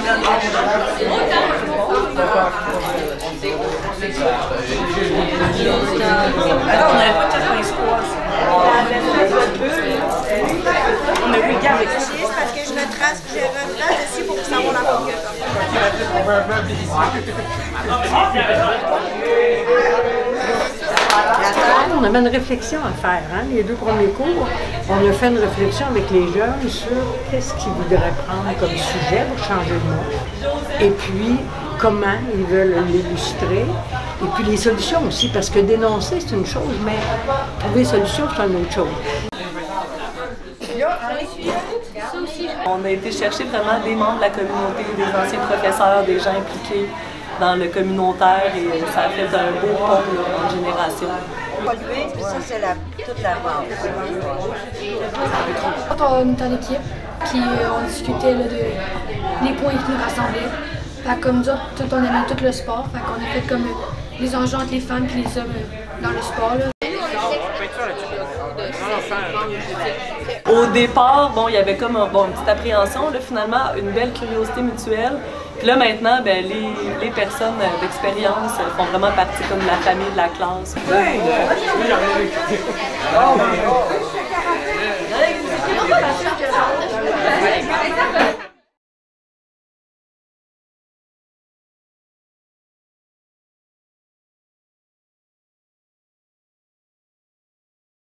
Alors, on n'avait pas 83. On a vu le gars avec ça. C'est parce que je retrace, puis je retrace aussi pour savoir la longueur. On avait une réflexion à faire, hein? Les 2 premiers cours, on a fait une réflexion avec les jeunes sur qu'est-ce qu'ils voudraient prendre comme sujet pour changer le monde. Et puis, comment ils veulent l'illustrer. Et puis les solutions aussi, parce que dénoncer, c'est une chose, mais trouver des solutions, c'est une autre chose. On a été chercher vraiment des membres de la communauté, des anciens professeurs, des gens impliqués dans le communautaire et ça a fait un beau pont là, en génération. Puis ça, c'est toute la base. Quand on était en équipe, puis on discutait là, des points qui nous rassemblaient. Fait comme nous autres, on aimait tout le sport. Fait qu'on a fait comme les enjeux entre les femmes et les hommes dans le sport. Là. Au départ, bon, il y avait comme une petite appréhension, là, finalement, une belle curiosité mutuelle. Puis là, maintenant, ben, les personnes d'expérience font vraiment partie comme de la famille, de la classe.